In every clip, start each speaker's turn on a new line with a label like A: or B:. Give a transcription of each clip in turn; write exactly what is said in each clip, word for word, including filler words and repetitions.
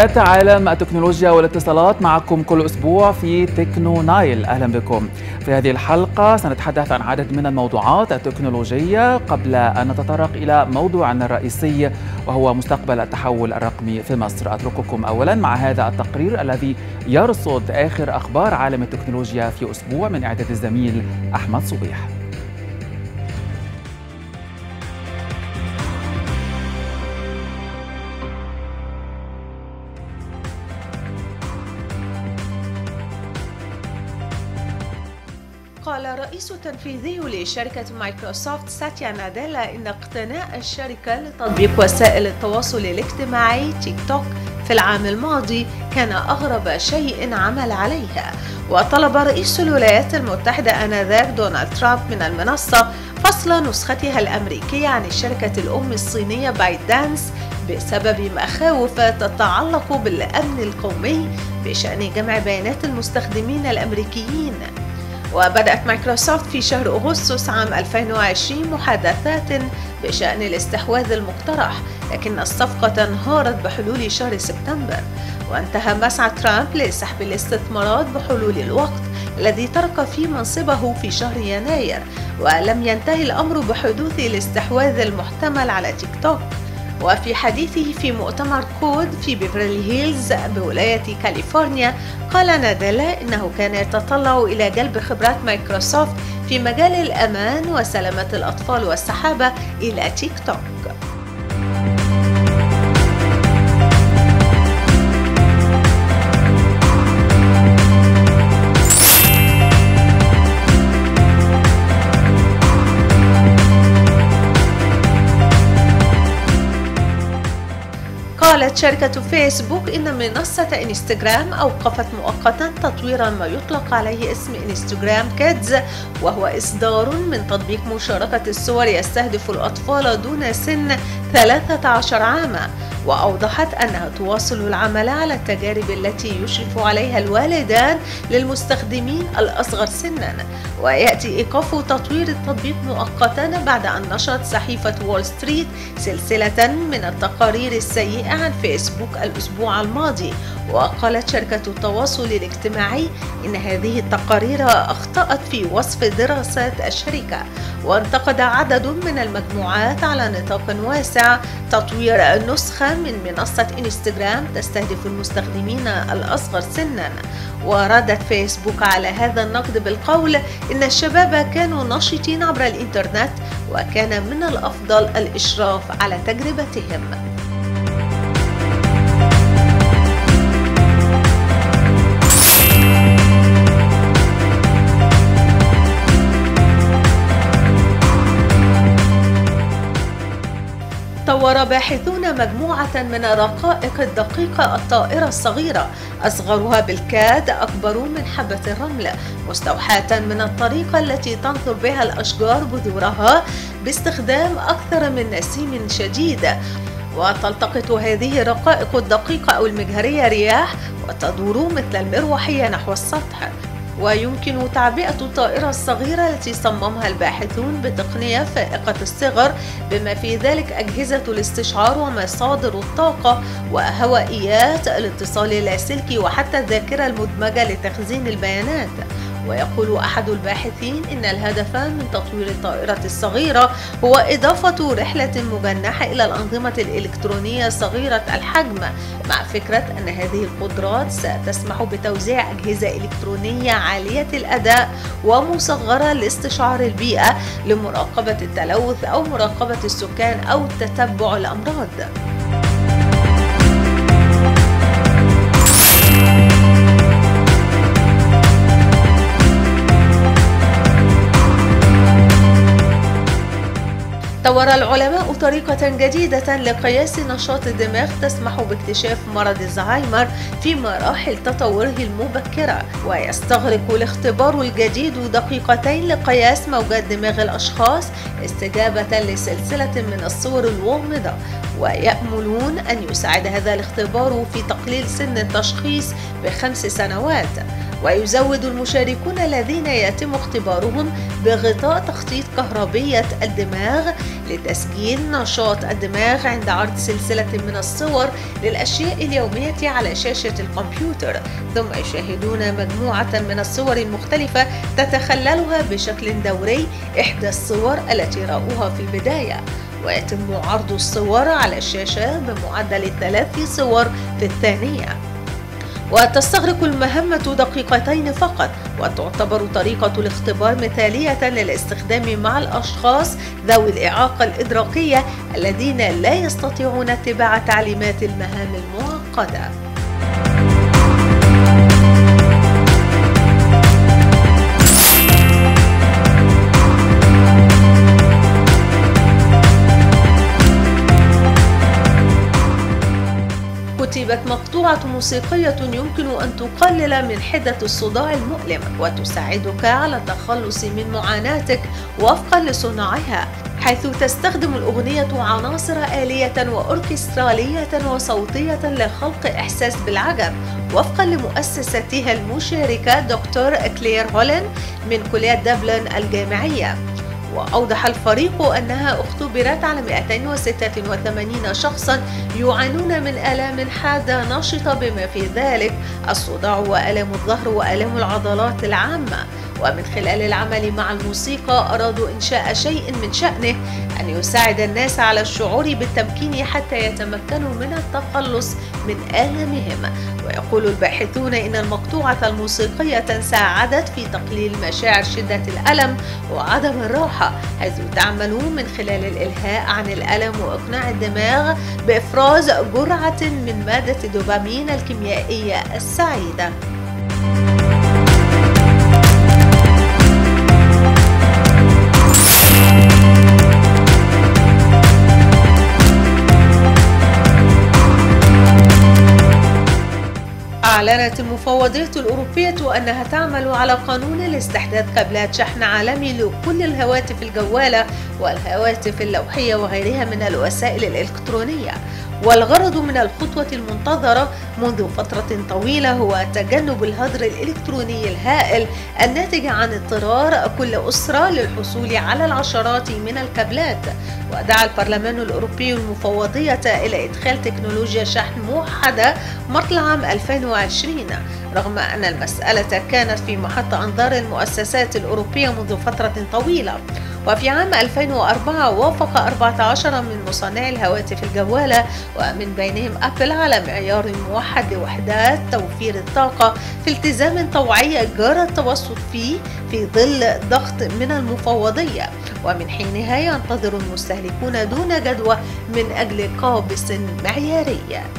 A: أحداث عالم التكنولوجيا والاتصالات معكم كل أسبوع في تكنو نايل. أهلا بكم. في هذه الحلقة سنتحدث عن عدد من الموضوعات التكنولوجية قبل أن نتطرق إلى موضوعنا الرئيسي وهو مستقبل التحول الرقمي في مصر. أترككم أولا مع هذا التقرير الذي يرصد آخر أخبار عالم التكنولوجيا في أسبوع من إعداد الزميل أحمد صبيح.
B: قال الرئيس التنفيذي لشركة مايكروسوفت ساتيا ناديلا إن اقتناء الشركة لتطبيق وسائل التواصل الاجتماعي تيك توك في العام الماضي كان أغرب شيء عمل عليها. وطلب رئيس الولايات المتحدة آنذاك دونالد ترامب من المنصة فصل نسختها الأمريكية عن الشركة الأم الصينية بايت دانس بسبب مخاوف تتعلق بالأمن القومي بشأن جمع بيانات المستخدمين الأمريكيين. وبدأت مايكروسوفت في شهر أغسطس عام ألفين وعشرين محادثات بشأن الاستحواذ المقترح، لكن الصفقة انهارت بحلول شهر سبتمبر. وانتهى مسعى ترامب لسحب الاستثمارات بحلول الوقت الذي ترك فيه منصبه في شهر يناير، ولم ينتهي الأمر بحدوث الاستحواذ المحتمل على تيك توك. وفي حديثه في مؤتمر كود في بيفرلي هيلز بولاية كاليفورنيا، قال ناديلا إنه كان يتطلع إلى جلب خبرات مايكروسوفت في مجال الأمان وسلامة الأطفال والسحابة إلى تيك توك. قالت شركة فيسبوك إن منصة إنستغرام أوقفت مؤقتا تطوير ما يطلق عليه اسم إنستغرام كيدز، وهو إصدار من تطبيق مشاركة الصور يستهدف الأطفال دون سن ثلاثة عشر عاما. وأوضحت أنها تواصل العمل على التجارب التي يشرف عليها الوالدان للمستخدمين الأصغر سنا. ويأتي إيقاف تطوير التطبيق مؤقتا بعد أن نشرت صحيفة وول ستريت سلسلة من التقارير السيئة عن فيسبوك الأسبوع الماضي. وقالت شركة التواصل الاجتماعي إن هذه التقارير أخطأت في وصف دراسات الشركة. وانتقد عدد من المجموعات على نطاق واسع تطوير نسخة من منصة إنستغرام تستهدف المستخدمين الأصغر سنا. وردت فيسبوك على هذا النقد بالقول إن الشباب كانوا نشطين عبر الإنترنت وكان من الأفضل الإشراف على تجربتهم. طور باحثون مجموعة من الرقائق الدقيقة الطائرة الصغيرة أصغرها بالكاد أكبر من حبة الرمل، مستوحاة من الطريقة التي تنثر بها الأشجار بذورها باستخدام أكثر من نسيم شديد. وتلتقط هذه الرقائق الدقيقة أو المجهرية رياح وتدور مثل المروحية نحو السطح. ويمكن تعبئة الطائرة الصغيرة التي صممها الباحثون بتقنية فائقة الصغر بما في ذلك أجهزة الاستشعار ومصادر الطاقة وهوائيات الاتصال اللاسلكي وحتى الذاكرة المدمجة لتخزين البيانات. ويقول أحد الباحثين إن الهدف من تطوير الطائرة الصغيرة هو إضافة رحلة مجنحة إلى الأنظمة الإلكترونية صغيرة الحجم، مع فكرة أن هذه القدرات ستسمح بتوزيع أجهزة إلكترونية عالية الأداء ومصغرة لاستشعار البيئة لمراقبة التلوث أو مراقبة السكان أو تتبع الأمراض. طور العلماء طريقة جديدة لقياس نشاط الدماغ تسمح باكتشاف مرض الزهايمر في مراحل تطوره المبكرة. ويستغرق الاختبار الجديد دقيقتين لقياس موجات دماغ الأشخاص استجابة لسلسلة من الصور الغامضة. ويأملون أن يساعد هذا الاختبار في تقليل سن التشخيص بخمس سنوات. ويزود المشاركون الذين يتم اختبارهم بغطاء تخطيط كهربية الدماغ لتسجيل نشاط الدماغ عند عرض سلسلة من الصور للأشياء اليومية على شاشة الكمبيوتر، ثم يشاهدون مجموعة من الصور المختلفة تتخللها بشكل دوري إحدى الصور التي رأوها في البداية، ويتم عرض الصور على الشاشة بمعدل ثلاث صور في الثانية. وتستغرق المهمة دقيقتين فقط، وتعتبر طريقة الاختبار مثالية للاستخدام مع الأشخاص ذوي الإعاقة الإدراكية الذين لا يستطيعون اتباع تعليمات المهام المعقدة. كتبت مقطوعة موسيقية يمكن أن تقلل من حدة الصداع المؤلم وتساعدك على التخلص من معاناتك وفقا لصناعها، حيث تستخدم الأغنية عناصر آلية وأوركسترالية وصوتية لخلق إحساس بالعجب وفقا لمؤسستها المشاركة دكتور كلير هولين من كلية دبلن الجامعية. وأوضح الفريق أنها اختبرت على مئتين وستة وثمانين شخصاً يعانون من آلام حادة نشطة بما في ذلك الصداع وآلام الظهر وآلام العضلات العامة. ومن خلال العمل مع الموسيقى أرادوا إنشاء شيء من شأنه أن يساعد الناس على الشعور بالتمكين حتى يتمكنوا من التخلص من آلامهم. ويقول الباحثون إن المقطوعة الموسيقية ساعدت في تقليل مشاعر شدة الألم وعدم الراحة، حيث تعمل من خلال الإلهاء عن الألم وإقناع الدماغ بإفراز جرعة من مادة الدوبامين الكيميائية السعيدة. أعلنت المفوضية الأوروبية أنها تعمل على قانون لاستحداث كابلات شحن عالمي لكل الهواتف الجوالة والهواتف اللوحية وغيرها من الوسائل الإلكترونية. والغرض من الخطوة المنتظرة منذ فترة طويلة هو تجنب الهدر الإلكتروني الهائل الناتج عن اضطرار كل أسرة للحصول على العشرات من الكابلات. ودعا البرلمان الأوروبي المفوضية إلى إدخال تكنولوجيا شحن موحدة مطلع عام ألفين وعشرين، رغم أن المسألة كانت في محط أنظار المؤسسات الأوروبية منذ فترة طويلة. وفي عام ألفين وأربعة وافق أربعة عشر من مصنعي الهواتف الجوالة ومن بينهم أبل على معيار موحد لوحدات توفير الطاقة في التزام طوعي جرى التوسط فيه في ظل ضغط من المفوضية، ومن حينها ينتظر المستهلكون دون جدوى من أجل قابس معياري.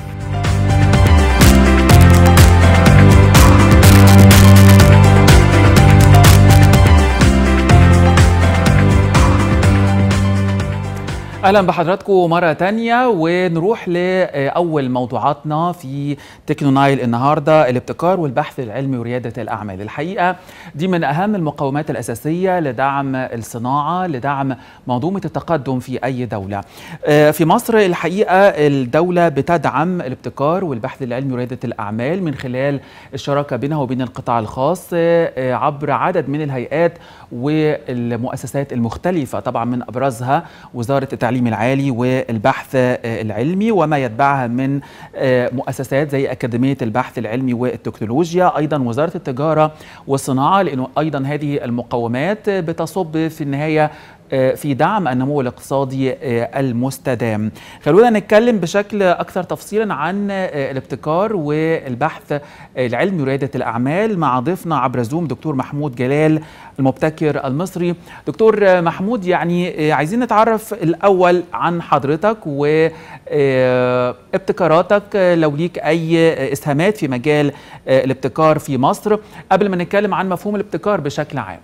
A: أهلا بحضراتكم مرة تانية، ونروح لأول موضوعاتنا في تكنو نايل النهاردة: الابتكار والبحث العلمي وريادة الأعمال. الحقيقة دي من أهم المقومات الأساسية لدعم الصناعة، لدعم منظومة التقدم في أي دولة. في مصر الحقيقة الدولة بتدعم الابتكار والبحث العلمي وريادة الأعمال من خلال الشراكة بينها وبين القطاع الخاص عبر عدد من الهيئات والمؤسسات المختلفة، طبعا من أبرزها وزارة التعليم العالي والبحث العلمي وما يتبعها من مؤسسات زي أكاديمية البحث العلمي والتكنولوجيا، أيضا وزارة التجارة والصناعة، لأنه أيضا هذه المقومات بتصب في النهاية في دعم النمو الاقتصادي المستدام. خلونا نتكلم بشكل أكثر تفصيلا عن الابتكار والبحث العلمي وريادة الأعمال مع ضيفنا عبر زوم دكتور محمود جلال المبتكر المصري. دكتور محمود، يعني عايزين نتعرف الأول عن حضرتك وابتكاراتك، لو ليك أي إسهامات في مجال الابتكار في مصر قبل ما نتكلم عن مفهوم الابتكار بشكل عام.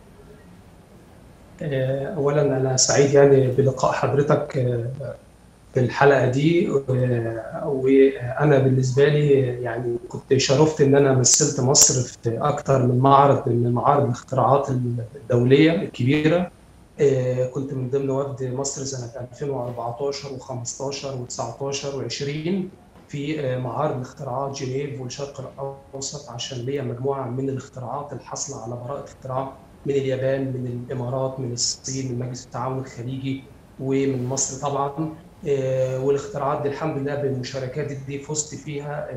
C: أولا أنا سعيد يعني بلقاء حضرتك في الحلقة دي، وأنا بالنسبة لي يعني كنت شرفت إن أنا مثلت مصر في أكثر من معرض من معارض الاختراعات الدولية الكبيرة، كنت من ضمن وفد مصر سنة ألفين وأربعتاشر وخمستاشر وتسعتاشر وعشرين في معارض الاختراعات جنيف والشرق الأوسط، عشان ليا مجموعة من الاختراعات الحاصلة على براءة اختراع من اليابان، من الإمارات، من الصين، من مجلس التعاون الخليجي، ومن مصر طبعا. والاختراعات دي الحمد لله بالمشاركات دي فزت فيها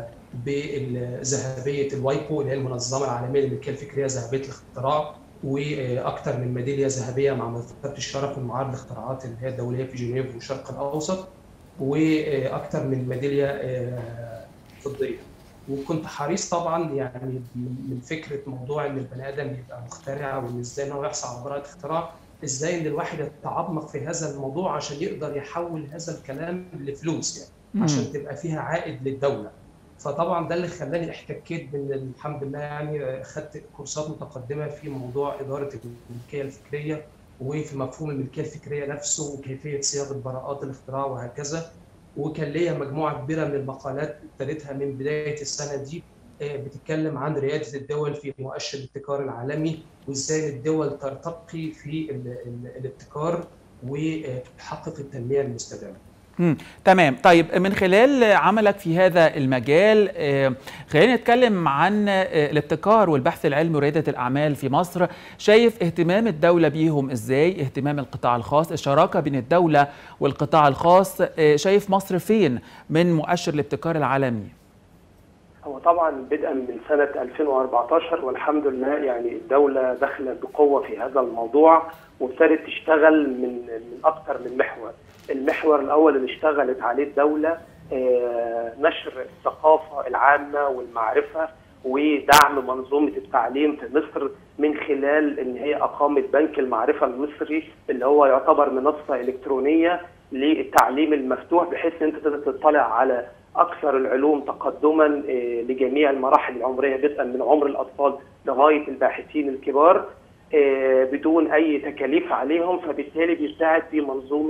C: بذهبية الوايبو اللي هي المنظمة العالمية للملكية الفكرية، ذهبية الاختراع، واكثر من ميداليه ذهبيه مع مرتبه الشرف من معارض الاختراعات اللي هي الدوليه في جنيف والشرق الاوسط، واكثر من ميداليه فضيه. وكنت حريص طبعا يعني من فكره موضوع ان البني ادم يبقى مخترع، وان ازاي انه يحصل على براءه اختراع، ازاي ان الواحد يتعمق في هذا الموضوع عشان يقدر يحول هذا الكلام لفلوس، يعني عشان تبقى فيها عائد للدوله. فطبعا ده اللي خلاني احتكيت من الحمد لله، يعني خدت كورسات متقدمه في موضوع اداره الملكيه الفكريه، وفي مفهوم الملكيه الفكريه نفسه، وكيفيه صياغه براءات الاختراع وهكذا. وكان ليا مجموعه كبيره من المقالات ابتديتها من بدايه السنه دي بتتكلم عن رياده الدول في مؤشر الابتكار العالمي، وازاي الدول ترتقي في الابتكار وتحقق التنميه المستدامه.
A: مم. تمام. طيب من خلال عملك في هذا المجال آه، خلينا نتكلم عن آه، الابتكار والبحث العلمي وريادة الأعمال في مصر. شايف اهتمام الدولة بيهم إزاي؟ اهتمام القطاع الخاص، الشراكة بين الدولة والقطاع الخاص، آه، شايف مصر فين من مؤشر الابتكار العالمي؟
D: هو طبعا بدءا من سنة ألفين وأربعتاشر والحمد لله يعني الدولة دخلت بقوة في هذا الموضوع، وابتدت تشتغل من من أكثر من محور. المحور الأول اللي اشتغلت عليه الدولة نشر الثقافة العامة والمعرفة ودعم منظومة التعليم في مصر من خلال ان هي اقامت بنك المعرفة المصري اللي هو يعتبر منصة الكترونية للتعليم المفتوح، بحيث ان انت تقدر تطلع على اكثر العلوم تقدما لجميع المراحل العمرية بدءا من عمر الاطفال لغاية الباحثين الكبار بدون اي تكاليف عليهم، فبالتالي بيساعد في منظومة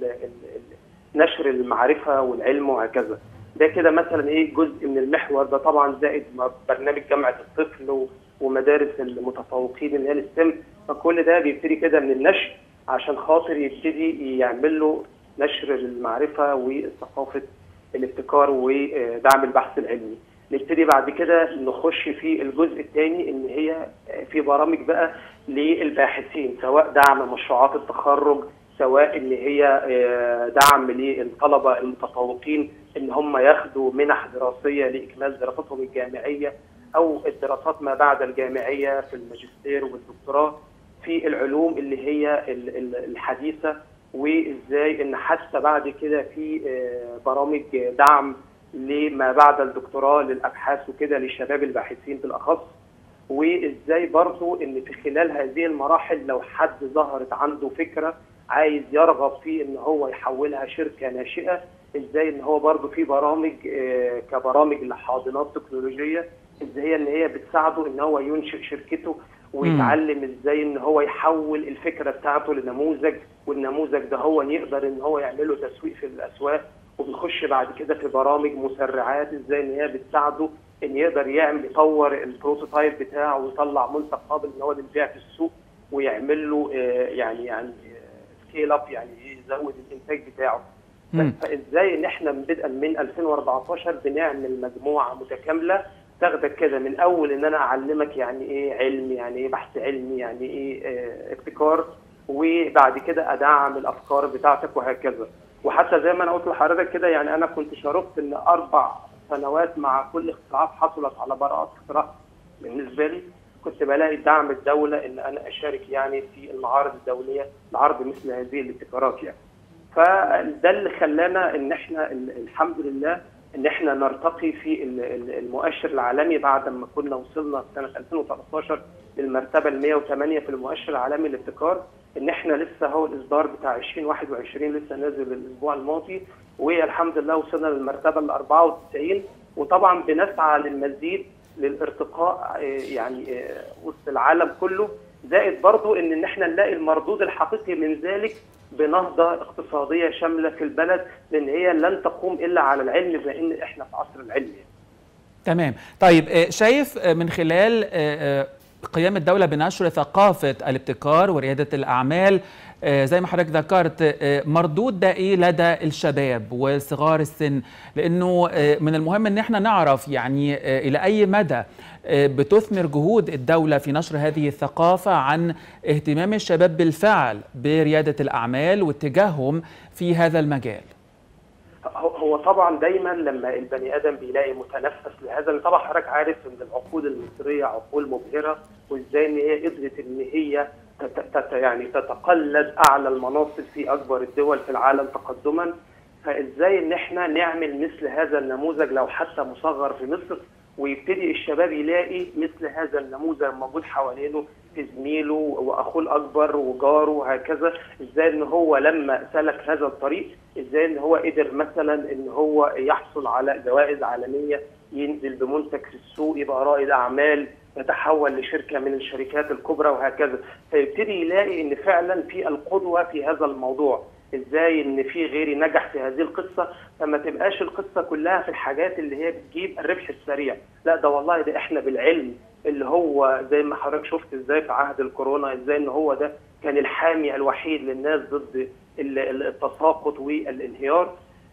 D: نشر المعرفة والعلم وهكذا. ده كده مثلا ايه جزء من المحور ده، طبعا زائد برنامج جامعة الطفل ومدارس المتفوقين اللي هي الستم، فكل ده بيبتدي كده من النشر عشان خاطر يبتدي يعمل له نشر للمعرفة وثقافة الابتكار ودعم البحث العلمي. نبتدي بعد كده نخش في الجزء الثاني ان هي في برامج بقى للباحثين، سواء دعم مشروعات التخرج، سواء ان هي دعم للطلبه المتفوقين ان هم ياخدوا منح دراسيه لاكمال دراستهم الجامعيه او الدراسات ما بعد الجامعيه في الماجستير والدكتوراه في العلوم اللي هي الحديثه، وازاي ان حتى بعد كده في برامج دعم لما بعد الدكتوراه للابحاث وكده للشباب الباحثين بالاخص. وازاي برضو ان في خلال هذه المراحل لو حد ظهرت عنده فكره عايز يرغب في ان هو يحولها شركه ناشئه، ازاي ان هو برضو في برامج كبرامج لحاضنات تكنولوجيه، ازاي ان هي بتساعده ان هو ينشئ شركته ويتعلم ازاي ان هو يحول الفكره بتاعته لنموذج، والنموذج ده هو يقدر ان هو يعمله تسويق في الاسواق. وبنخش بعد كده في برامج مسرعات ازاي ان هي بتساعده ان يقدر يعمل يطور البروتوتايب بتاعه ويطلع منتج قابل ان هو للبيع في السوق، ويعمل له يعني يعني سكيل اب، يعني يزود الانتاج بتاعه. فازاي ان احنا بدءا من ألفين وأربعتاشر بنعمل مجموعه متكامله تاخدك كده من اول ان انا اعلمك يعني ايه علم، يعني ايه بحث علمي، يعني ايه ابتكار، وبعد كده ادعم الافكار بتاعتك وهكذا. وحتى زي ما انا قلت لحضرتك كده، يعني انا كنت شاركت ان اربع سنوات مع كل اختراعات حصلت على براءات اختراع. بالنسبه لي كنت بلاقي دعم الدوله ان انا اشارك يعني في المعارض الدوليه لعرض مثل هذه الابتكارات يعني. فده اللي خلانا ان احنا الحمد لله ان احنا نرتقي في المؤشر العالمي بعد ما كنا وصلنا سنه ألفين وثلاثة عشر للمرتبه ال مئة وثمانية في المؤشر العالمي للابتكار. ان احنا لسه هو الاصدار بتاع عشرين واحد وعشرين لسه نازل الاسبوع الماضي، والحمد لله وصلنا للمرتبه ال أربعة وتسعين، وطبعا بنسعى للمزيد للارتقاء يعني وسط العالم كله، زائد برضو ان احنا نلاقي المردود الحقيقي من ذلك بنهضه اقتصاديه شامله في البلد، لان هي لن تقوم الا على العلم، بان احنا في عصر العلم.
A: تمام. طيب شايف من خلال قيام الدولة بنشر ثقافة الابتكار وريادة الأعمال زي ما حضرتك ذكرت، مردود ده إيه لدى الشباب وصغار السن؟ لأنه من المهم أن احنا نعرف يعني إلى أي مدى بتثمر جهود الدولة في نشر هذه الثقافة عن اهتمام الشباب بالفعل بريادة الأعمال واتجاههم في هذا المجال.
D: هو طبعا دايما لما البني ادم بيلاقي متنفس لهذا، طبعا حضرتك عارف ان العقول المصريه عقول مبهره، وازاي ان هي قدرت ان هي تت يعني تتقلد اعلى المناصب في اكبر الدول في العالم تقدما. فازاي ان احنا نعمل مثل هذا النموذج لو حتى مصغر في مصر، ويبتدي الشباب يلاقي مثل هذا النموذج موجود حوالينه في زميله واخوه الاكبر وجاره وهكذا. ازاي ان هو لما سلك هذا الطريق، ازاي ان هو قدر مثلا ان هو يحصل على جوائز عالميه، ينزل بمنتج في السوق يبقى رائد اعمال، يتحول لشركه من الشركات الكبرى وهكذا. فيبتدي يلاقي ان فعلا في القدوه في هذا الموضوع، ازاي ان في غيري نجح في هذه القصه. فما تبقاش القصه كلها في الحاجات اللي هي بتجيب الربح السريع، لا ده والله ده احنا بالعلم اللي هو زي ما حضرتك شفت ازاي في عهد الكورونا، ازاي ان هو ده كان الحامي الوحيد للناس ضد التساقط والانهيار.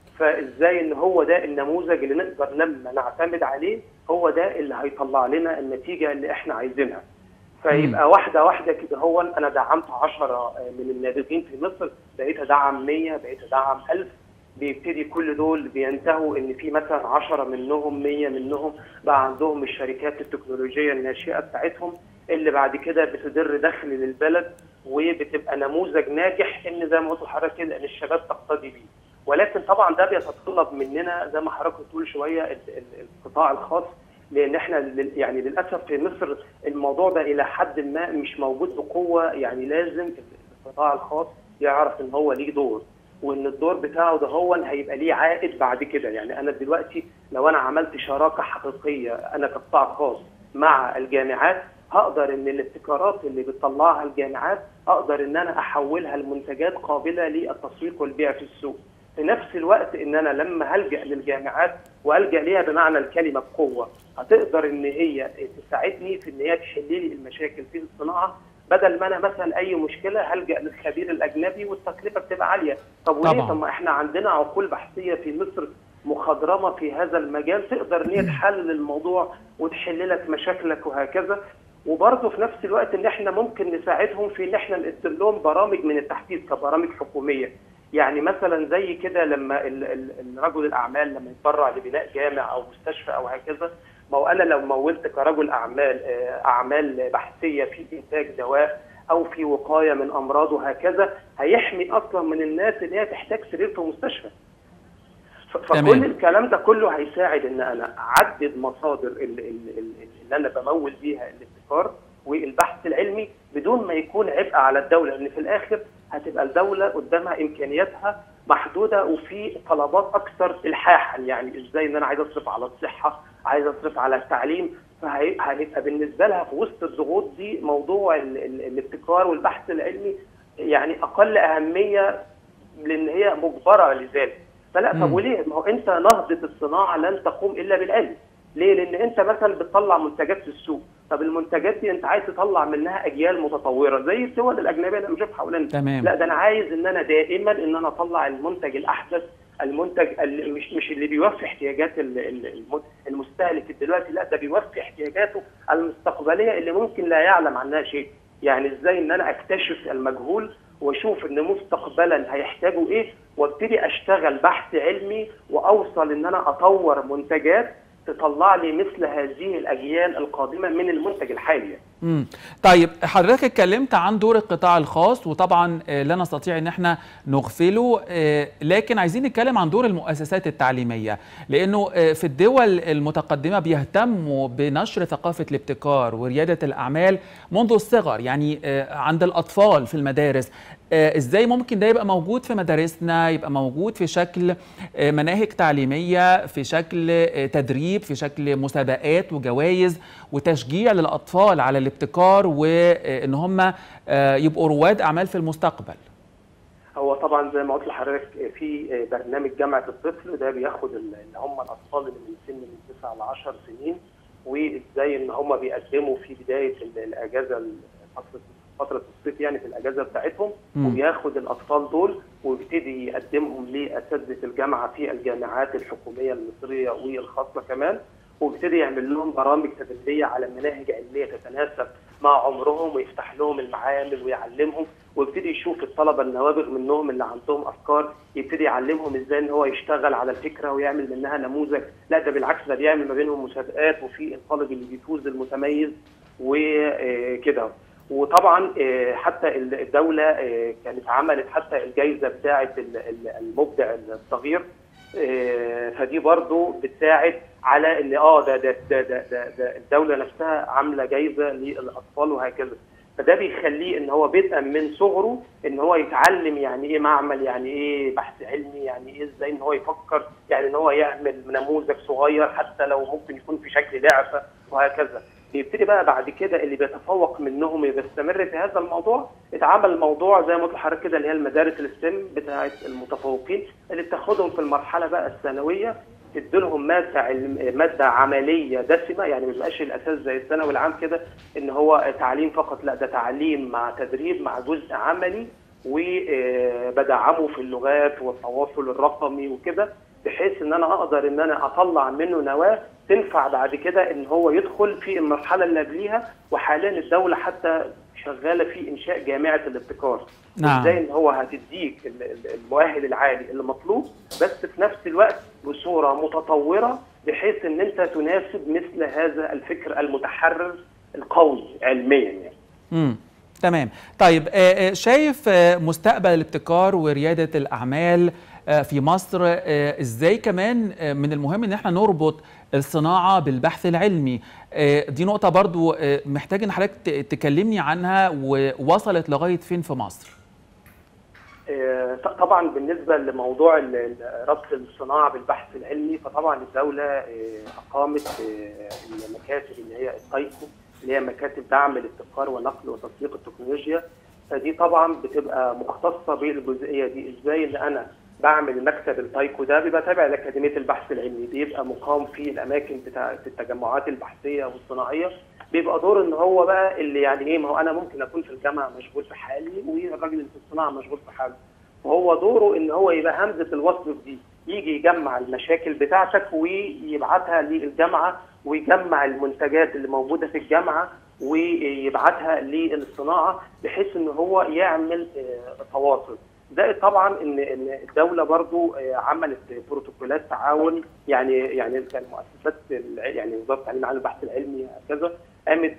D: فازاي ان هو ده النموذج اللي نقدر لما نعتمد عليه هو ده اللي هيطلع لنا النتيجه اللي احنا عايزينها. فيبقى واحده واحده كده، هو انا دعمت عشرة من النابغين في مصر، بقيت ادعم مية، بقيت ادعم ألف. بيبتدي كل دول بينتهوا ان في مثلا عشرة منهم مية منهم بقى عندهم الشركات التكنولوجيه الناشئه بتاعتهم اللي بعد كده بتدر دخل للبلد، وبتبقى نموذج ناجح ان زي ما قلت لحضرتك كده ان الشباب تقتدي بيه. ولكن طبعا ده بيتطلب مننا زي ما حضرتك بتقول شويه القطاع الخاص، لان احنا يعني للاسف في مصر الموضوع ده الى حد ما مش موجود بقوه. يعني لازم القطاع الخاص يعرف ان هو ليه دور، وان الدور بتاعه ده هو هيبقى ليه عائد بعد كده. يعني انا دلوقتي لو انا عملت شراكه حقيقيه انا كقطاع خاص مع الجامعات، هقدر ان الابتكارات اللي بتطلعها الجامعات اقدر ان انا احولها لمنتجات قابله للتسويق والبيع في السوق. في نفس الوقت ان انا لما هلجأ للجامعات والجأ ليها بمعنى الكلمه بقوه، هتقدر ان هي تساعدني في ان هي تحل لي المشاكل في الصناعه، بدل ما انا مثلا اي مشكله هلجأ للخبير الاجنبي والتكلفه بتبقى عاليه. طب وليه؟ طب ما احنا عندنا عقول بحثيه في مصر مخضرمه في هذا المجال تقدر ان هي تحلل الموضوع وتحل لك مشاكلك وهكذا. وبرضه في نفس الوقت ان احنا ممكن نساعدهم في ان احنا نقدم لهم برامج من التحديث كبرامج حكوميه. يعني مثلا زي كده لما رجل الاعمال لما يتبرع لبناء جامع او مستشفى او هكذا، ما هو انا لو مولت كرجل اعمال اعمال بحثيه في انتاج دواء او في وقايه من امراض وهكذا، هيحمي اصلا من الناس اللي هي تحتاج سرير في مستشفى. فكل الكلام ده كله هيساعد ان انا اعدد مصادر اللي, اللي انا بمول بيها الابتكار والبحث العلمي بدون ما يكون عبء على الدوله، لان في الاخر هتبقى الدوله قدامها امكانياتها محدوده وفي طلبات اكثر الحاحا. يعني ازاي ان انا عايز اصرف على الصحه، عايز اصرف على التعليم، فهيبقى بالنسبه لها في وسط الضغوط دي موضوع ال ال الابتكار والبحث العلمي يعني اقل اهميه، لان هي مجبره لذلك. فلا طب وليه؟ ما هو انت نهضه الصناعه لن تقوم الا بالعلم. ليه؟ لان انت مثلا بتطلع منتجات في السوق، طب المنتجات دي انت عايز تطلع منها اجيال متطوره زي الدول الاجنبيه اللي بنشوف حوالينا. لا ده انا عايز ان انا دائما ان انا اطلع المنتج الاحدث، المنتج اللي مش مش اللي بيوفي احتياجات المستهلك دلوقتي، لا ده بيوفي احتياجاته المستقبليه اللي ممكن لا يعلم عنها شيء. يعني ازاي ان انا اكتشف المجهول واشوف ان مستقبلا هيحتاجوا ايه، وابتدي اشتغل بحث علمي واوصل ان انا اطور منتجات تطلع لي مثل هذه الاجيال القادمه من المنتج الحالي.
A: امم طيب حضرتك اتكلمت عن دور القطاع الخاص، وطبعا لا نستطيع ان احنا نغفله، لكن عايزين نتكلم عن دور المؤسسات التعليميه، لانه في الدول المتقدمه بيهتموا بنشر ثقافه الابتكار ورياده الاعمال منذ الصغر، يعني عند الاطفال في المدارس. ازاي ممكن ده يبقى موجود في مدارسنا، يبقى موجود في شكل مناهج تعليميه، في شكل تدريب، في شكل مسابقات وجوائز وتشجيع للاطفال على الابتكار وان هم يبقوا رواد اعمال في المستقبل؟
D: هو طبعا زي ما قلت لحضرتك في برنامج جامعه الطفل، ده بياخد اللي هم الاطفال اللي من سن من تسع ل عشر سنين وازاي ان هم بيقدموا في بدايه الاجازه فتره فتره الصيف يعني في الاجازه بتاعتهم، وبياخد الاطفال دول ويبتدي يقدمهم لاساتذه الجامعه في الجامعات الحكوميه المصريه والخاصه كمان، ويبتدي يعمل لهم برامج تدريبيه على مناهج علميه تتناسب مع عمرهم، ويفتح لهم المعامل ويعلمهم، ويبتدي يشوف الطلبه النوابغ منهم اللي عندهم افكار، يبتدي يعلمهم ازاي ان هو يشتغل على الفكره ويعمل منها نموذج. لا ده بالعكس، ده بيعمل ما بينهم مسابقات، وفي الطالب اللي بيفوز المتميز وكده. وطبعا حتى الدوله كانت عملت حتى الجائزه بتاعه المبدع الصغير، فدي برضو بتساعد على ان اه ده ده ده ده, ده الدوله نفسها عامله جائزه للاطفال وهكذا. فده بيخليه ان هو بدءا من صغره ان هو يتعلم يعني ايه معمل، يعني ايه بحث علمي، يعني ايه ازاي ان هو يفكر، يعني ان هو يعمل نموذج صغير حتى لو ممكن يكون في شكل لعبه وهكذا. بيبتدي بقى بعد كده اللي بيتفوق منهم يستمر في هذا الموضوع. اتعمل موضوع زي ما قلت لحضرتك كده اللي هي المدارس الستيم بتاعه المتفوقين اللي بتاخدهم في المرحله بقى الثانويه، تديلهم ماده ماده عمليه دسمه، يعني ما يبقاش الاساس زي الثانوي العام كده ان هو تعليم فقط، لا ده تعليم مع تدريب مع جزء عملي، وبدعمه في اللغات والتواصل الرقمي وكده، بحيث ان انا اقدر ان انا اطلع منه نواه تنفع بعد كده ان هو يدخل في المرحله اللي قبليها. وحاليا الدوله حتى شغاله في انشاء جامعه الابتكار.
A: نعم.
D: ازاي ان هو هتديك المؤهل العالي اللي مطلوب، بس في نفس الوقت بصوره متطوره بحيث ان انت تناسب مثل هذا الفكر المتحرر القوي علميا يعني.
A: امم تمام. طيب شايف مستقبل الابتكار ورياده الاعمال في مصر ازاي؟ كمان من المهم ان احنا نربط الصناعه بالبحث العلمي، دي نقطه برضو محتاج ان حضرتك تكلمني عنها، ووصلت لغايه فين في مصر؟
D: طبعا بالنسبه لموضوع ربط الصناعه بالبحث العلمي، فطبعا الدوله اقامت المكاتب اللي هي التايكو، اللي هي مكاتب دعم الابتكار ونقل وتسويق التكنولوجيا. فدي طبعا بتبقى مختصه بالجزئيه دي، ازاي ان انا بعمل مكتب التايكو ده بيبقى تابع لاكاديميه البحث العلمي، بيبقى مقام في الاماكن بتاعه التجمعات البحثيه والصناعيه، بيبقى دور ان هو بقى اللي يعني ايه، ما هو انا ممكن اكون في الجامعه مشغول في حالي والراجل اللي في الصناعه مشغول في حاله، وهو دوره ان هو يبقى همزه الوصل دي، يجي يجمع المشاكل بتاعتك ويبعتها للجامعه، ويجمع المنتجات اللي موجوده في الجامعه ويبعتها للصناعه، بحيث ان هو يعمل تواصل. زائد طبعا ان ان الدوله برضو عملت بروتوكولات تعاون، يعني يعني المؤسسات يعني وزاره التعليم العالي والبحث العلمي هكذا قامت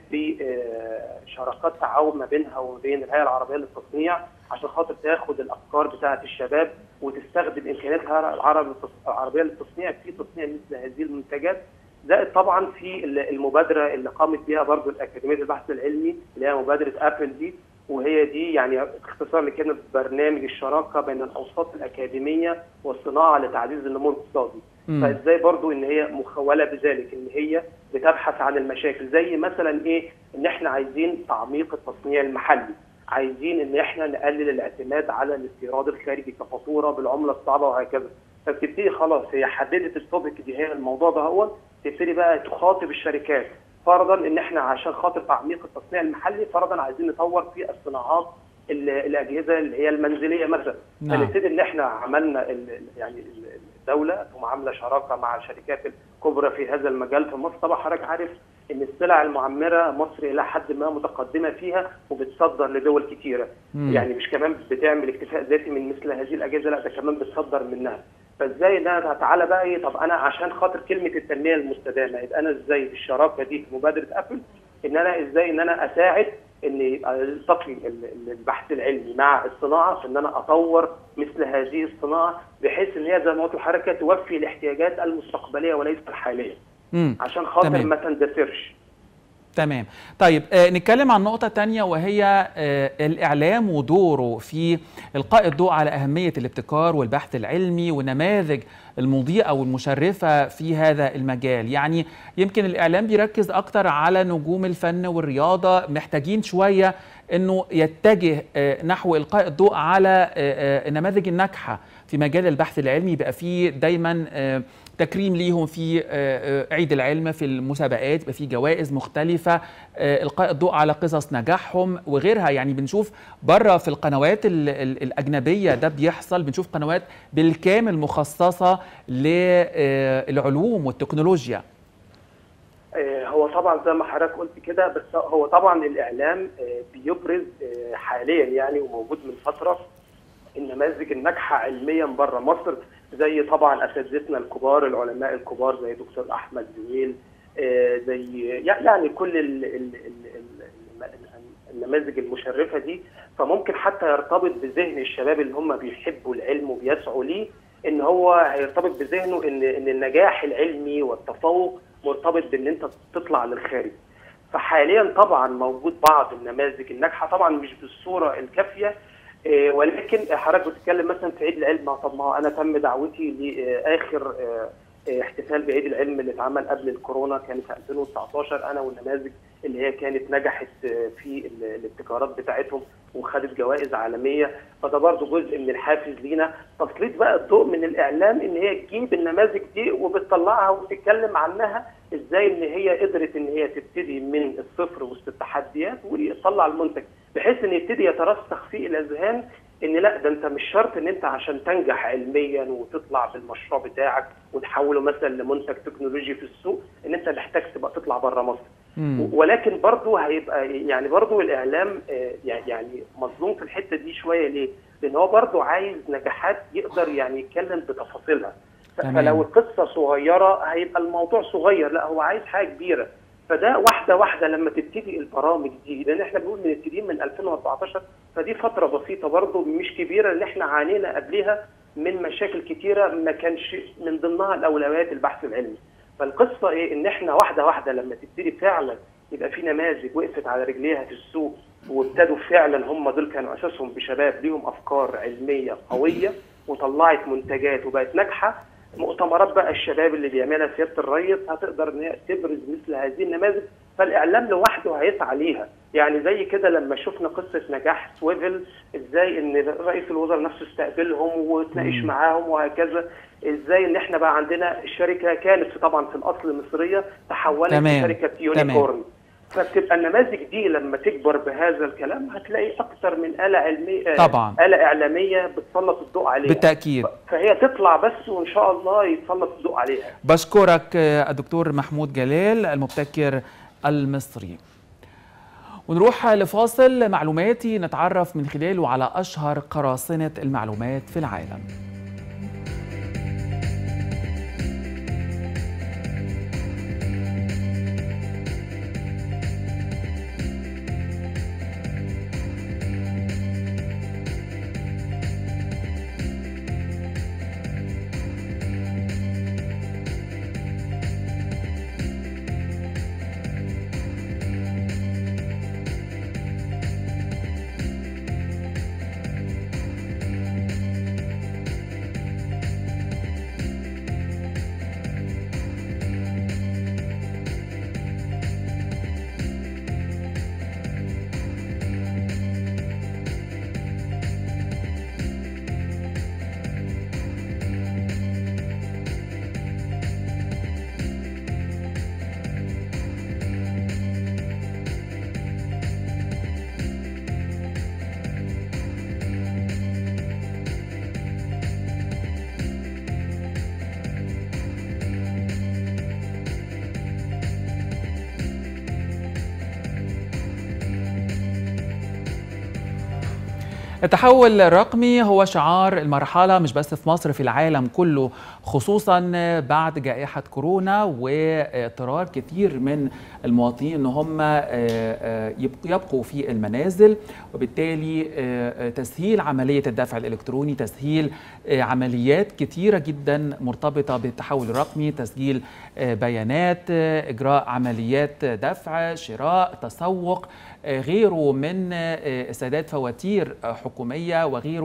D: بشراكات تعاون ما بينها وبين الهيئه العربيه للتصنيع عشان خاطر تاخد الافكار بتاعه الشباب وتستخدم امكانيات الهيئه العربيه للتصنيع في تصنيع مثل هذه المنتجات. زائد طبعا في المبادره اللي قامت بها برضو اكاديميه البحث العلمي اللي هي مبادره ابل دي، وهي دي يعني اختصار لكلمه برنامج الشراكه بين الاوساط الاكاديميه والصناعه لتعزيز النمو الاقتصادي. فازاي برضو ان هي مخوله بذلك ان هي بتبحث عن المشاكل، زي مثلا ايه، ان احنا عايزين تعميق التصنيع المحلي، عايزين ان احنا نقلل الاعتماد على الاستيراد الخارجي كفاتوره بالعمله الصعبه وهكذا. فبتبتدي خلاص هي حددت التوبيك دي، هي الموضوع ده هو تبتدي بقى تخاطب الشركات، فرضا ان احنا عشان خاطر تعميق التصنيع المحلي فرضا عايزين نطور في الصناعات الاجهزه اللي هي المنزليه مثلا. نعم. فنبتدي ان احنا عملنا يعني الدوله وعامله شراكه مع الشركات الكبرى في هذا المجال في مصر. طبعا حضرتك عارف ان السلع المعمره مصر الى حد ما متقدمه فيها وبتصدر لدول كثيره، يعني مش كمان بتعمل اكتفاء ذاتي من مثل هذه الاجهزه، لا ده كمان بتصدر منها. فازاي ان انا تعالى بقى ايه، طب انا عشان خاطر كلمه التنميه المستدامه يبقى انا ازاي بالشراكه دي في مبادره ابل ان انا ازاي ان انا اساعد ان التقي البحث العلمي مع الصناعه في ان انا اطور مثل هذه الصناعه بحيث ان هي زي ما قلت لحضرتك توفي الاحتياجات المستقبليه وليس الحاليه. امم عشان خاطر تمام. ما تندثرش.
A: تمام. طيب آه نتكلم عن نقطة تانية وهي آه الإعلام ودوره في إلقاء الضوء على أهمية الابتكار والبحث العلمي والنماذج المضيئة والمشرفة في هذا المجال. يعني يمكن الإعلام بيركز أكتر على نجوم الفن والرياضة، محتاجين شوية أنه يتجه آه نحو إلقاء الضوء على النماذج الناجحة في مجال البحث العلمي، بقى فيه دايما تكريم ليهم في عيد العلم، في المسابقات يبقى في جوائز مختلفة، إلقاء الضوء على قصص نجاحهم وغيرها. يعني بنشوف بره في القنوات الأجنبية ده بيحصل، بنشوف قنوات بالكامل مخصصة للعلوم والتكنولوجيا.
D: هو طبعا زي ما حضرتك قلت كده، بس هو طبعا الإعلام بيبرز حاليا يعني وموجود من فترة النماذج الناجحة علميا بره مصر، زي طبعا اساتذتنا الكبار العلماء الكبار زي دكتور احمد زويل، زي يعني كل ال ال ال النماذج المشرفه دي. فممكن حتى يرتبط بذهن الشباب اللي هم بيحبوا العلم وبيسعوا ليه، ان هو هيرتبط بذهنه ان ان النجاح العلمي والتفوق مرتبط بان انت تطلع للخارج. فحاليا طبعا موجود بعض النماذج الناجحه، طبعا مش بالصوره الكافيه، ولكن حضرتك بتتكلم مثلا في عيد العلم. طب ما انا تم دعوتي لاخر احتفال بعيد العلم اللي اتعمل قبل الكورونا، كان في ألفين وتسعتاشر، انا والنماذج اللي هي كانت نجحت في الابتكارات بتاعتهم وخدت جوائز عالميه. فده برضه جزء من الحافز لينا، تسليط بقى الضوء من الاعلام ان هي تجيب النماذج دي وبتطلعها وتتكلم عنها ازاي ان هي قدرت ان هي تبتدي من الصفر وسط التحديات وتطلع المنتج، بحيث ان يبتدي يترسخ في الاذهان ان لا، ده انت مش شرط ان انت عشان تنجح علميا وتطلع بالمشروع بتاعك وتحوله مثلا لمنتج تكنولوجي في السوق ان انت محتاج تبقى تطلع بره مصر. مم. ولكن برضه هيبقى يعني برضه الاعلام يعني مظلوم في الحته دي شويه. ليه؟ لان هو برضه عايز نجاحات يقدر يعني يتكلم بتفاصيلها. فلو القصه صغيره هيبقى الموضوع صغير، لا هو عايز حاجه كبيره. فده واحده واحده لما تبتدي البرامج دي، لان احنا بنقول بنبتدي من ألفين وأربعتاشر، فدي فتره بسيطه برضه مش كبيره، اللي احنا عانينا قبلها من مشاكل كتيره ما كانش من ضمنها الاولويات البحث العلمي. فالقصه ايه؟ ان احنا واحده واحده لما تبتدي فعلا يبقى في نماذج وقفت على رجليها في السوق وابتدوا فعلا، هم دول كانوا اساسهم بشباب ليهم افكار علميه قويه وطلعت منتجات وبقت ناجحه. مؤتمرات بقى الشباب اللي بيعملها سياده الرئيس هتقدر ان هي تبرز مثل هذه النماذج، فالاعلام لوحده هيسعى ليها. يعني زي كده لما شفنا قصه نجاح سويفل، ازاي ان رئيس الوزراء نفسه استقبلهم وتناقش معاهم وهكذا، ازاي ان احنا بقى عندنا الشركه كانت طبعا في الاصل مصريه تحولت لشركه يونيكورن. فبتبقى النماذج دي لما تكبر بهذا الكلام هتلاقي اكتر من آلة علمية
A: طبعا
D: آلة إعلامية بتسلط الضوء عليها
A: بالتأكيد.
D: فهي تطلع بس وإن شاء الله يتسلط الضوء عليها.
A: بشكرك الدكتور محمود جلال المبتكر المصري. ونروح لفاصل معلوماتي نتعرف من خلاله على أشهر قراصنة المعلومات في العالم. التحول الرقمي هو شعار المرحلة مش بس في مصر، في العالم كله، خصوصا بعد جائحة كورونا واضطرار كثير من المواطنين ان هم يبقوا في المنازل، وبالتالي تسهيل عملية الدفع الإلكتروني، تسهيل عمليات كثيرة جدا مرتبطة بالتحول الرقمي، تسجيل بيانات، إجراء عمليات دفع، شراء، تسوق، غيره من سداد فواتير حكومية وغيره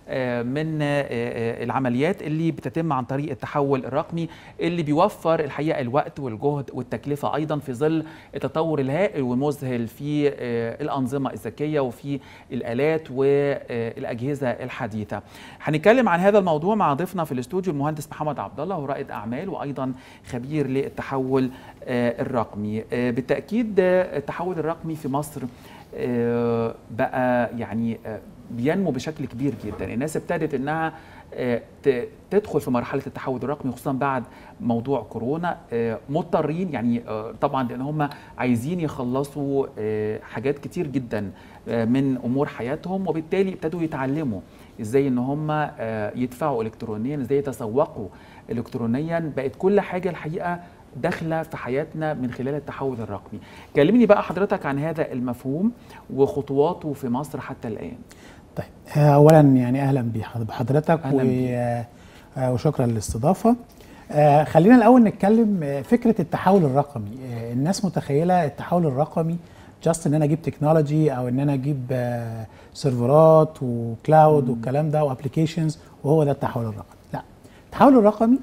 A: من العمليات اللي بتتم عن طريق التحول الرقمي، اللي بيوفر الحقيقة الوقت والجهد والتكلفة أيضا في ظل التطور الهائل والمذهل في الأنظمة الذكية وفي الآلات والأجهزة الحديثة. هنتكلم عن هذا الموضوع مع ضيفنا في الاستوديو المهندس محمد عبد الله، هو رائد أعمال وأيضا خبير للتحول الرقمي. بالتأكيد التحول الرقمي في مصر بقى يعني بينمو بشكل كبير جدا. الناس ابتدت انها تدخل في مرحله التحول الرقمي، خصوصا بعد موضوع كورونا، مضطرين يعني طبعا لان هم عايزين يخلصوا حاجات كتير جدا من امور حياتهم، وبالتالي ابتدوا يتعلموا ازاي ان هم يدفعوا الكترونيا، ازاي يتسوقوا الكترونيا. بقت كل حاجه الحقيقه داخله في حياتنا من خلال التحول الرقمي. كلمني بقى حضرتك عن هذا المفهوم وخطواته في مصر حتى الآن.
E: طيب، اولا يعني اهلا بحضرتك وشكرا للاستضافه. خلينا الاول نتكلم فكره التحول الرقمي. الناس متخيله التحول الرقمي جاست ان انا اجيب تكنولوجي او ان انا اجيب سيرفرات وكلاود والكلام ده وابلكيشنز وهو ده التحول الرقمي. لا، التحول الرقمي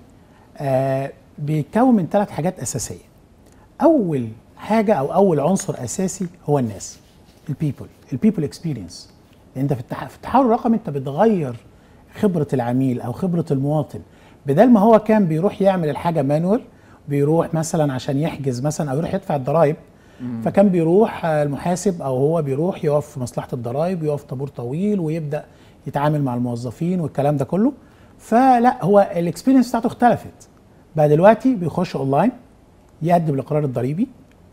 E: بيتكون من ثلاث حاجات اساسيه. اول حاجه او اول عنصر اساسي هو الناس، البيبل البيبل اكسبيرينس. انت في التحول الرقمي انت بتغير خبره العميل او خبره المواطن. بدل ما هو كان بيروح يعمل الحاجه مانوال، بيروح مثلا عشان يحجز مثلا او يروح يدفع الضرايب، فكان بيروح المحاسب او هو بيروح يقف في مصلحه الضرايب ويقف طابور طويل ويبدا يتعامل مع الموظفين والكلام ده كله. فلا، هو الاكسبيرينس بتاعته اختلفت. بقى دلوقتي بيخش اونلاين، يقدم الاقرار الضريبي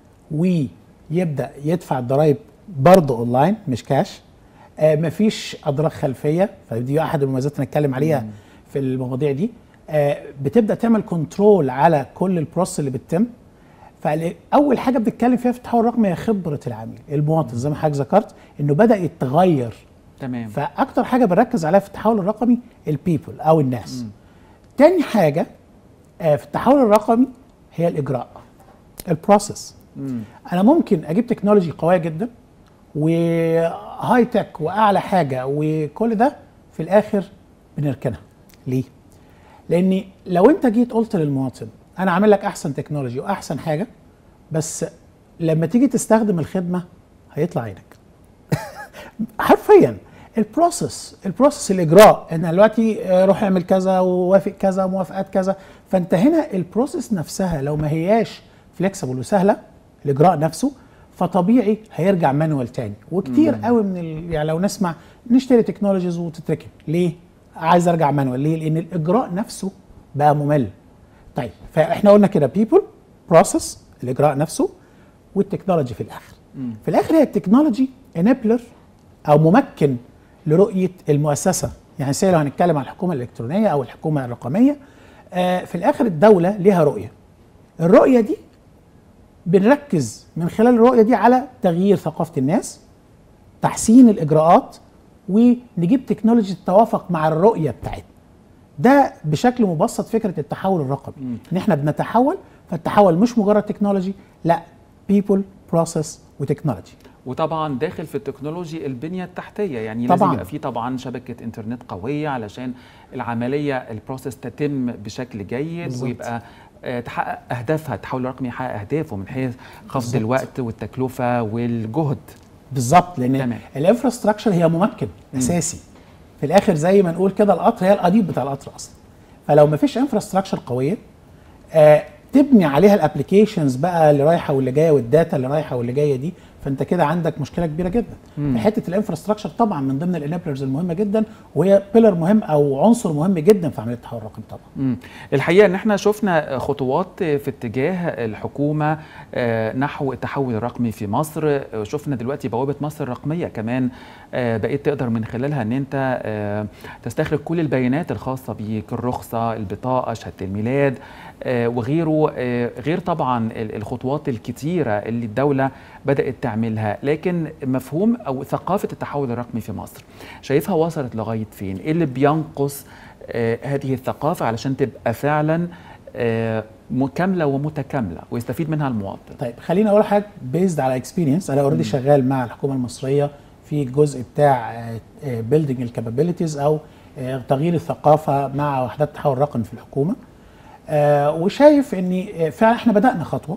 E: ويبدا يدفع الضرايب برضه اونلاين مش كاش. آه مفيش اضرار خلفيه، فدي احد المميزات اللي هنتكلم عليها في المواضيع دي. آه بتبدا تعمل كنترول على كل البروسس اللي بتتم. فاول حاجه بنتكلم فيها في التحول الرقمي هي خبره العميل، المواطن، زي ما حضرتك ذكرت انه بدا يتغير.
A: تمام.
E: فاكتر حاجه بنركز عليها في التحول الرقمي البيبل او الناس. مم. تاني حاجه في التحول الرقمي هي الاجراء، البروسيس. انا ممكن اجيب تكنولوجي قويه جدا وهاي تك واعلى حاجه وكل ده في الاخر بنركنها. ليه؟ لاني لو انت جيت قلت للمواطن انا عامل لك احسن تكنولوجي واحسن حاجه، بس لما تيجي تستخدم الخدمه هيطلع عينك. حرفيا البروسيس البروسيس الاجراء، ان دلوقتي روح اعمل كذا ووافق كذا وموافقات كذا. فانت هنا البروسيس نفسها لو ما هياش فليكسبل وسهله، الاجراء نفسه، فطبيعي هيرجع مانوال تاني. وكتير مم. قوي من ال... يعني لو نسمع نشتري تكنولوجيز وتتركن، ليه؟ عايز ارجع مانوال. ليه؟ لان الاجراء نفسه بقى ممل. طيب، فاحنا قلنا كده بيبل، بروسيس، الاجراء نفسه، والتكنولوجي في الاخر. مم. في الاخر هي التكنولوجي انابلر او ممكن لرؤيه المؤسسه. يعني سي لو هنتكلم عن الحكومه الالكترونيه او الحكومه الرقميه، آه في الاخر الدوله ليها رؤيه. الرؤيه دي بنركز من خلال الرؤيه دي على تغيير ثقافه الناس، تحسين الاجراءات، ونجيب تكنولوجي تتوافق مع الرؤيه بتاعتنا. ده بشكل مبسط فكره التحول الرقمي. م. ان احنا بنتحول، فالتحول مش مجرد تكنولوجي، لا، بيبل، بروسيس، وتكنولوجي.
A: وطبعا داخل في التكنولوجي البنيه التحتيه، يعني
E: طبعاً.
A: لازم يبقى في طبعا شبكه انترنت قويه علشان العمليه البروسيس تتم بشكل جيد. بالزبط. ويبقى تحقق اهدافها، التحول الرقمي يحقق اهدافه من حيث خفض الوقت والتكلفه والجهد.
E: بالظبط، لان الانفراستراكشر هي ممكن م. اساسي. في الاخر زي ما نقول كده القطر هي القضيب بتاع القطر اصلا. فلو ما فيش انفراستراكشر قويه آه تبني عليها الابلكيشنز بقى اللي رايحه واللي جايه والداتا اللي رايحه واللي جايه دي، فانت كده عندك مشكله كبيره جدا. حته الانفراستراكشر طبعا من ضمن الانابلرز المهمه جدا، وهي بيلر مهم او عنصر مهم جدا في عمليه التحول الرقمي طبعا.
A: مم. الحقيقه ان احنا شفنا خطوات في اتجاه الحكومه نحو التحول الرقمي في مصر. شفنا دلوقتي بوابه مصر الرقميه كمان بقيت تقدر من خلالها ان انت تستخرج كل البيانات الخاصه بيك، الرخصه، البطاقه، شهاده الميلاد وغيره، غير طبعا الخطوات الكتيره اللي الدوله بدات تعملها. لكن مفهوم او ثقافه التحول الرقمي في مصر شايفها وصلت لغايه فين؟ ايه اللي بينقص آه هذه الثقافه علشان تبقى فعلا آه مكامله ومتكامله ويستفيد منها المواطن؟
E: طيب خليني اقول حاجه بيزد على اكسبيرينس. انا اوريدي شغال مع الحكومه المصريه في الجزء بتاع بيلدينج الكابابيلتيز او آه تغيير الثقافه مع وحدات التحول الرقمي في الحكومه. آه وشايف ان فعلا احنا بدانا خطوه،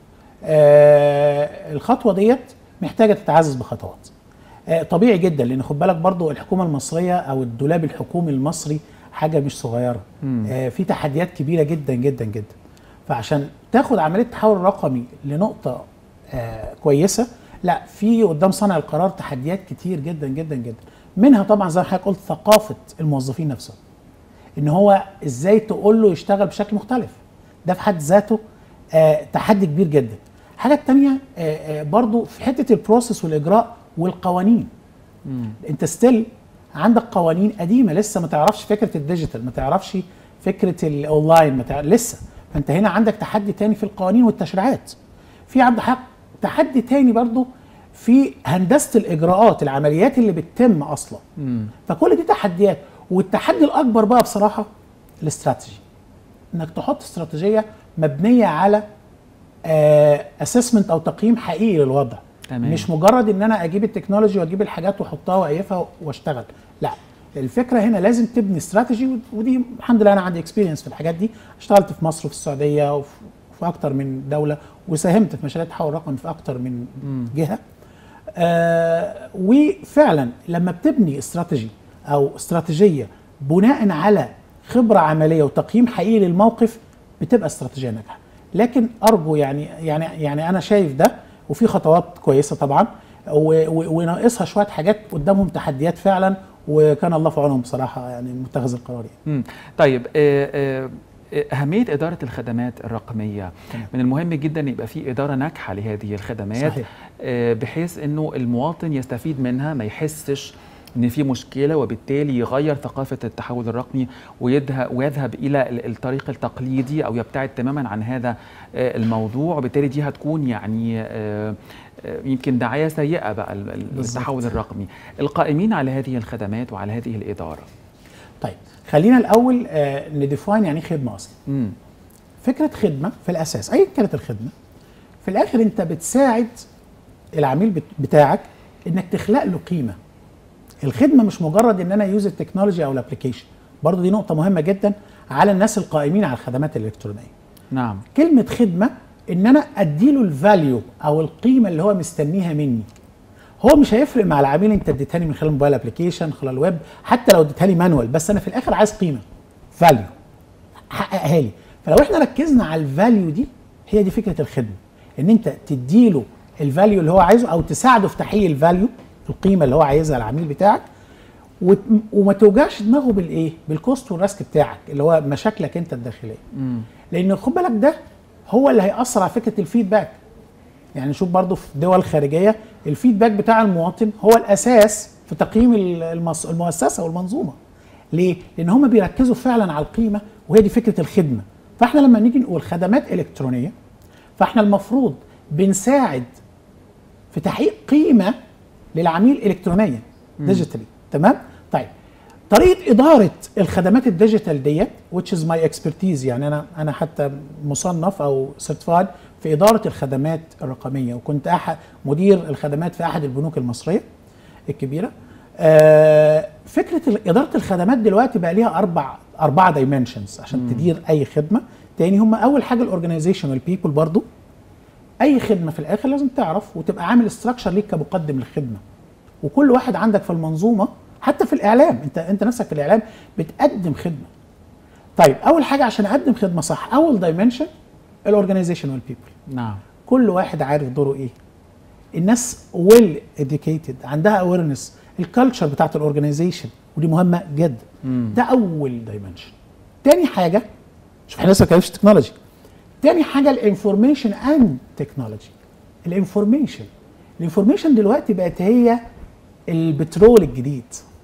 E: آه الخطوه ديت محتاجه تتعزز بخطوات. آه طبيعي جدا، لان خد بالك برضو الحكومه المصريه او الدولاب الحكومي المصري حاجه مش صغيره، آه في تحديات كبيره جدا جدا جدا. فعشان تاخد عمليه التحول الرقمي لنقطه آه كويسه، لا في قدام صانع القرار تحديات كتير جدا جدا جدا. منها طبعا زي ما حضرتك قلت ثقافه الموظفين نفسهم، ان هو ازاي تقول له يشتغل بشكل مختلف، ده في حد ذاته آه تحدي كبير جدا. الحاجه الثانيه آه آه برضو في حته البروسيس والاجراء والقوانين. مم. انت ستيل عندك قوانين قديمه لسه ما تعرفش فكره الديجيتال، ما تعرفش فكره الاونلاين، ما تعرف لسه. فانت هنا عندك تحدي تاني في القوانين والتشريعات. في عند حق تحدي تاني برضو في هندسه الاجراءات، العمليات اللي بتتم اصلا. مم. فكل دي تحديات. والتحدي الاكبر بقى بصراحه الاستراتيجي، انك تحط استراتيجيه مبنيه على اسسمنت او تقييم حقيقي للوضع. تمام. مش مجرد ان انا اجيب التكنولوجي واجيب الحاجات واحطها واقيفها واشتغل، لا الفكره هنا لازم تبني استراتيجي. ودي الحمد لله انا عندي اكسبيرينس في الحاجات دي، اشتغلت في مصر وفي السعوديه وفي اكتر من دوله، وساهمت في مشاريع التحول الرقمي في اكتر من م. جهه. آه وفعلا لما بتبني استراتيجي او استراتيجيه بناء على خبره عمليه وتقييم حقيقي للموقف، بتبقى استراتيجيه ناجحه. لكن ارجو يعني يعني يعني انا شايف ده، وفي خطوات كويسه طبعا، وناقصها شويه حاجات قدامهم تحديات فعلا، وكان الله في عونهم بصراحه يعني متخذ القرار يعني.
A: طيب آه أهمية إدارة الخدمات الرقمية، من المهم جدا أن يبقى في إدارة ناجحة لهذه الخدمات. صحيح. بحيث أنه المواطن يستفيد منها، ما يحسش ان في مشكله، وبالتالي يغير ثقافه التحول الرقمي ويذهب الى الطريق التقليدي او يبتعد تماما عن هذا الموضوع. وبالتالي دي هتكون يعني يمكن دعايه سيئه بقى التحول الرقمي. القائمين على هذه الخدمات وعلى هذه الاداره.
E: طيب خلينا الاول نديفاين يعني خدمه اصلا. مم. فكره خدمه في الاساس ايا كانت الخدمه، في الاخر انت بتساعد العميل بتاعك انك تخلق له قيمه. الخدمه مش مجرد ان انا يوز التكنولوجي او الابلكيشن، برضه دي نقطه مهمه جدا على الناس القائمين على الخدمات الالكترونيه.
A: نعم.
E: كلمه خدمه ان انا اديله الفاليو او القيمه اللي هو مستنيها مني. هو مش هيفرق مع العميل انت اديتها لي من خلال الموبايل ابلكيشن، خلال الويب، حتى لو اديتها لي مانوال، بس انا في الاخر عايز قيمه، فاليو حققها لي. فلو احنا ركزنا على الفاليو دي، هي دي فكره الخدمه، ان انت تديله الفاليو اللي هو عايزه او تساعده في تحقيق الفاليو، القيمه اللي هو عايزها العميل بتاعك، وما توجعش دماغه بالايه؟ بالكوست والريسك بتاعك اللي هو مشاكلك انت الداخليه. مم. لان خد بالك ده هو اللي هيأثر على فكره الفيدباك. يعني نشوف برضو في دول خارجيه الفيدباك بتاع المواطن هو الاساس في تقييم المؤسسه والمنظومه. ليه؟ لان هم بيركزوا فعلا على القيمه، وهي دي فكره الخدمه. فاحنا لما نيجي نقول خدمات الكترونيه، فاحنا المفروض بنساعد في تحقيق قيمه للعميل الكترونيا ديجيتالي. تمام؟ طيب طريقه اداره الخدمات الديجيتال ديت which is my expertise، يعني انا انا حتى مصنف او سيرتيفايد في اداره الخدمات الرقميه، وكنت احد مدير الخدمات في احد البنوك المصريه الكبيره. آه فكره اداره الخدمات دلوقتي بقى ليها اربع اربعه دايمنشنز عشان مم. تدير اي خدمه. تاني هم اول حاجه الاورجنايزيشن والبيبل. برضو اي خدمه في الاخر لازم تعرف وتبقى عامل استراكشر ليك كمقدم للخدمه، وكل واحد عندك في المنظومه، حتى في الاعلام، انت انت نفسك في الاعلام بتقدم خدمه. طيب اول حاجه عشان اقدم خدمه صح، اول دايمنشن الاورجنايزيشن والبيبل.
A: نعم.
E: كل واحد عارف دوره ايه، الناس ويل اديوكيتد، عندها اويرنس، الكالتشر بتاعت الاورجنايزيشن، ودي مهمه جدا. مم. ده اول دايمنشن. تاني حاجه، شوف احنا لسه ما اتكلمناش تكنولوجي. تاني حاجه الانفورميشن اند تكنولوجي. الانفورميشن الانفورميشن دلوقتي بقت هي البترول الجديد.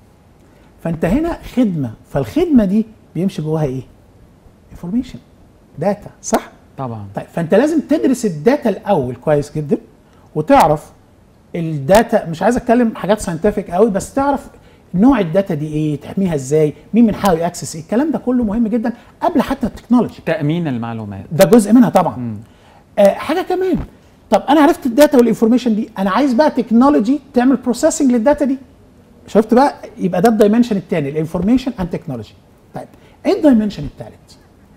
E: فانت هنا خدمه، فالخدمه دي بيمشي جواها ايه؟ انفورميشن، داتا، صح؟
A: طبعا.
E: طيب فانت لازم تدرس الداتا الاول كويس جدا، وتعرف الداتا، مش عايز اتكلم حاجات ساينتفك قوي، بس تعرف نوع الداتا دي ايه، تحميها ازاي، مين من حقه ياكسس ايه، الكلام ده كله مهم جدا قبل حتى التكنولوجي.
A: تامين المعلومات
E: ده جزء منها طبعا. آه حاجه كمان، طب انا عرفت الداتا والانفورميشن دي، انا عايز بقى تكنولوجي تعمل بروسيسنج للداتا دي. شفت بقى؟ يبقى ده الدايمنشن الثاني، الانفورميشن اند تكنولوجي. طيب ايه الدايمنشن الثالث؟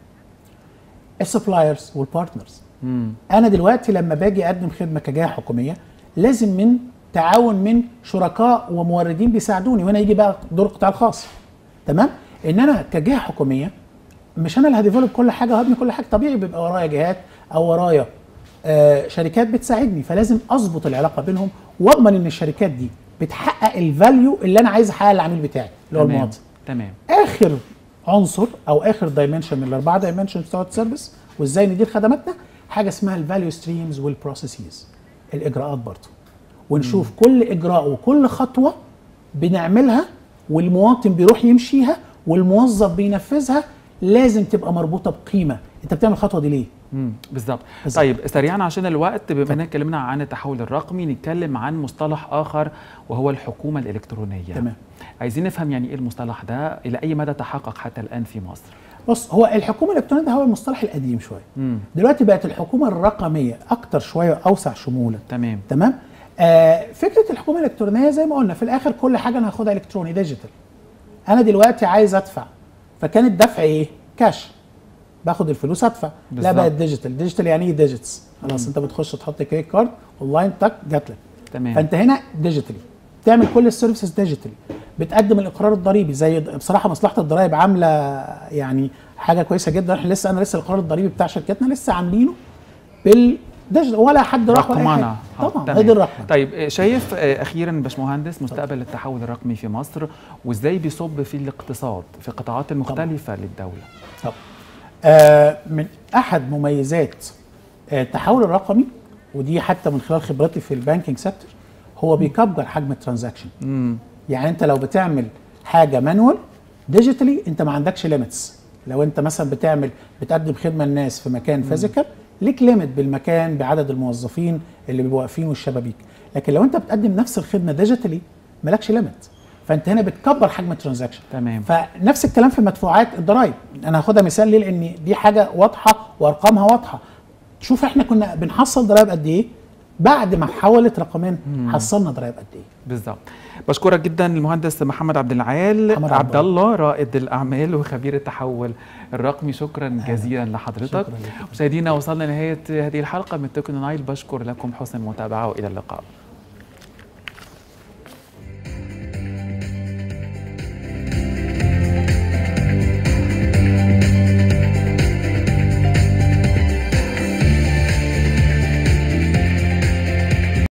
E: السبلايرز والبارتنرز. انا دلوقتي لما باجي اقدم خدمه كجهه حكوميه لازم من تعاون من شركاء وموردين بيساعدوني، وهنا يجي بقى دور القطاع الخاص. تمام؟ ان انا كجهه حكوميه مش انا اللي هديفلوب كل حاجه وهبني كل حاجه، طبيعي بيبقى ورايا جهات او ورايا آه شركات بتساعدني، فلازم اظبط العلاقه بينهم واضمن ان الشركات دي بتحقق الفاليو اللي انا عايز احققها للعميل بتاعي اللي هو المواطن.
A: تمام.
E: اخر عنصر او اخر دايمنشن من الاربعه دايمنشن بتوع السيرفيس وازاي ندير خدماتنا حاجه اسمها الفاليو ستريمز والبروسيسز، الاجراءات برضه، ونشوف مم. كل اجراء وكل خطوه بنعملها والمواطن بيروح يمشيها والموظف بينفذها لازم تبقى مربوطه بقيمه، انت بتعمل الخطوه دي ليه؟
A: امم بالظبط. طيب سريعا عشان الوقت، بما اننا اتكلمنا عن التحول الرقمي نتكلم عن مصطلح اخر وهو الحكومه الالكترونيه.
E: تمام.
A: عايزين نفهم يعني ايه المصطلح ده، الى اي مدى تحقق حتى الان في مصر؟
E: بص، هو الحكومه الالكترونيه ده هو المصطلح القديم شويه. مم. دلوقتي بقت الحكومه الرقميه اكتر شويه اوسع شمولا.
A: تمام.
E: تمام. آه فكره الحكومه الالكترونيه زي ما قلنا في الاخر كل حاجه انا هاخدها الكتروني ديجيتال. انا دلوقتي عايز ادفع، فكان الدفع ايه؟ كاش، باخد الفلوس ادفع. لا بقت ديجيتال. ديجيتال يعني ايه ديجيتس؟ خلاص انت بتخش تحط كريدت كارد اونلاين تك جات لك.
A: تمام.
E: فانت هنا ديجيتالي تعمل كل السيرفيسز ديجيتالي، بتقدم الاقرار الضريبي. زي بصراحه مصلحه الضرائب عامله يعني حاجه كويسه جدا. احنا لسه انا لسه الاقرار الضريبي بتاع شركتنا لسه عاملينه بالديجيتال ولا حد راح ولا حاجه. طبعا هي دي الرقم.
A: طيب شايف اخيرا باشمهندس مستقبل التحول الرقمي في مصر وازاي بيصب في الاقتصاد في القطاعات المختلفه طبعا. للدوله؟
E: طبعا آه من احد مميزات آه التحول الرقمي، ودي حتى من خلال خبرتي في البانكينج سيكتور، هو بيكبر حجم الترانزاكشن. يعني انت لو بتعمل حاجه مانوال ديجيتالي انت ما عندكش ليميتس. لو انت مثلا بتعمل بتقدم خدمه للناس في مكان فيزيكال ليك ليميت بالمكان بعدد الموظفين اللي بيبقوا واقفين والشبابيك، لكن لو انت بتقدم نفس الخدمه ديجيتالي مالكش ليميت، فانت هنا بتكبر حجم الترانزاكشن.
A: تمام.
E: فنفس الكلام في مدفوعات الضرائب، انا هاخدها مثال ليه لان دي حاجه واضحه وارقامها واضحه. شوف احنا كنا بنحصل ضرائب قد ايه، بعد ما حولت رقمين حصلنا ضرائب قد ايه.
A: بالظبط. بشكرك جدا المهندس محمد عبد العال عبد الله رائد الاعمال وخبير التحول الرقمي، شكرا جزيلا لحضرتك. مشاهدينا وصلنا لنهايه هذه الحلقه من تكنو نايل، بشكر لكم حسن المتابعه والى اللقاء.